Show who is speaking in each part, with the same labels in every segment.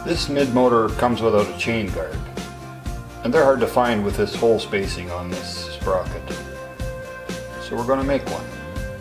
Speaker 1: This mid motor comes without a chain guard, and they're hard to find with this hole spacing on this sprocket. So we're going to make one.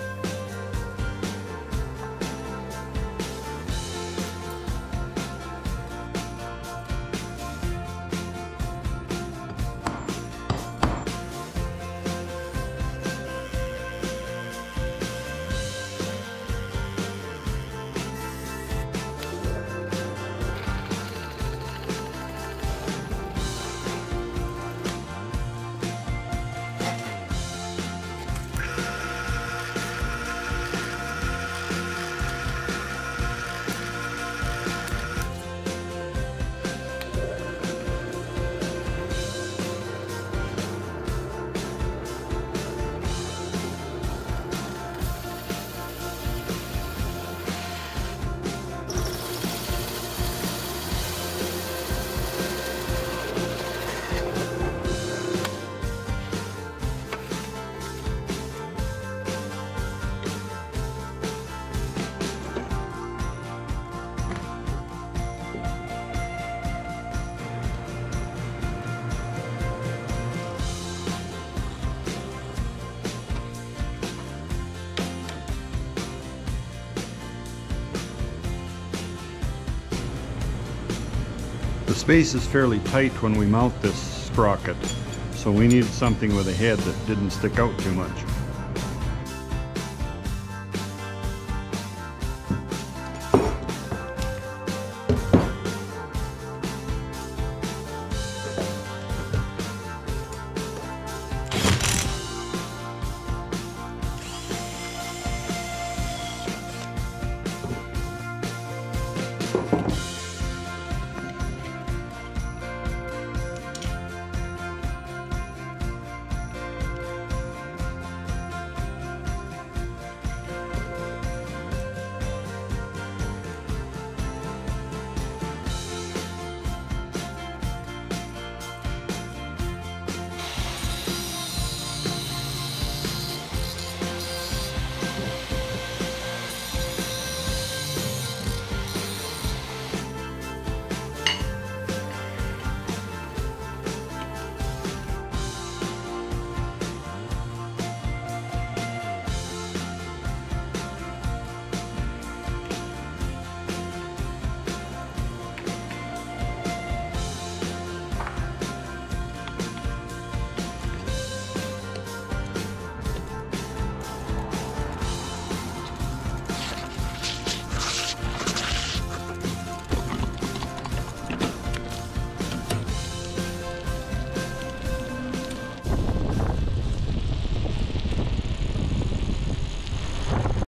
Speaker 2: The space is fairly tight when we mount this sprocket, so we needed something with a head that didn't stick out too much.